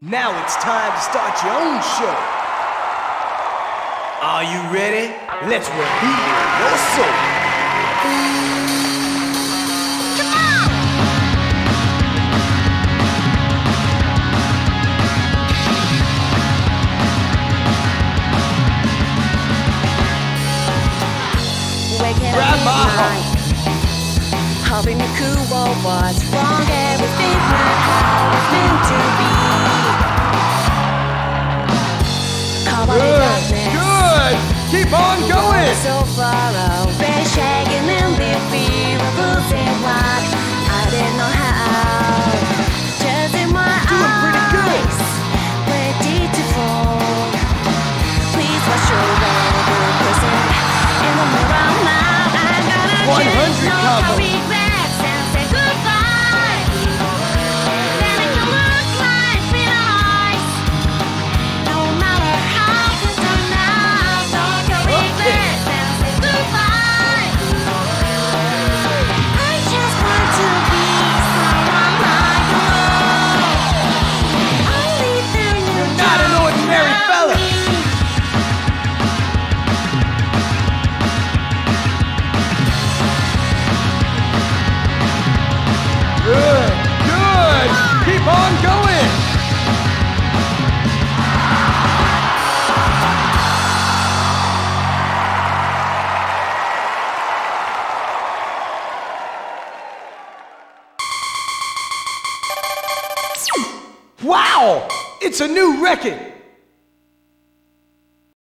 Now it's time to start your own show. Are you ready? Let's reveal your soul. Come on! Waking Grab up my at night, hoping the cool world was wrong. Everything's not how it's meant to be. Caught by the darkness. Good. Keep on going. So far away, shaking in the fear of losing what I didn't know how. Just in my Doing pretty good. eyes, ready to fall. Please wash your love, person in the mirror now. I'm gonna 100 no combo. regrets and say goodbye. Then it can look like bitter eyes. No matter how it turns out, don't you regrets and say goodbye. I just want to be someone like you. Only then you Not an ordinary fella. Good. Good. Keep on going. Wow! It's a new record.